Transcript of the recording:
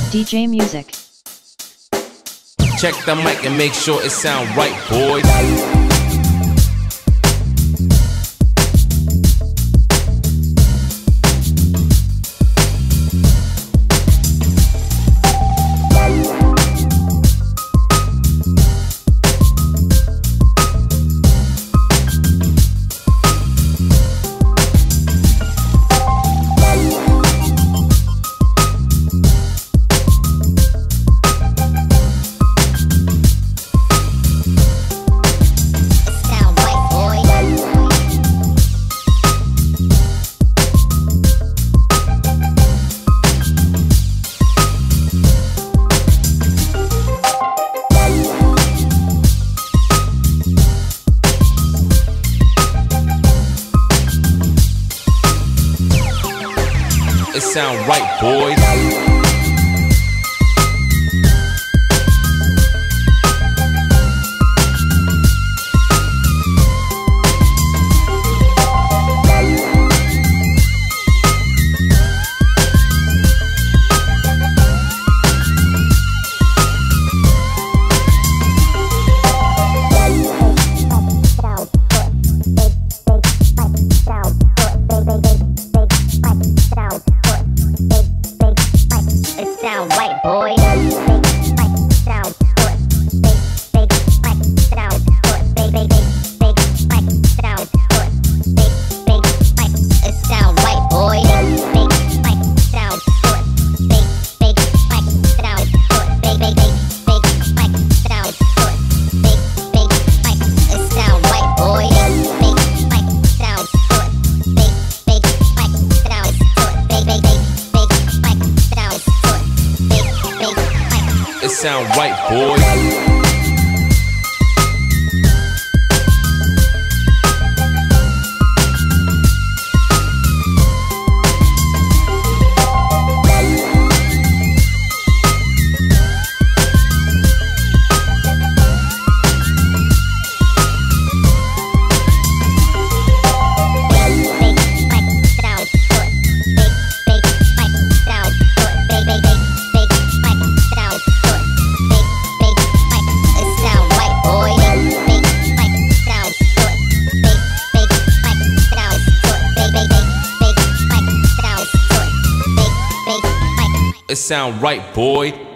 DJ Music. Check the mic and make sure it sound right, boys. It sound right, boys. Sound white, boy. Sound it sound white, boy. It sound white, boy. It sound right, boys. It sound right, boy.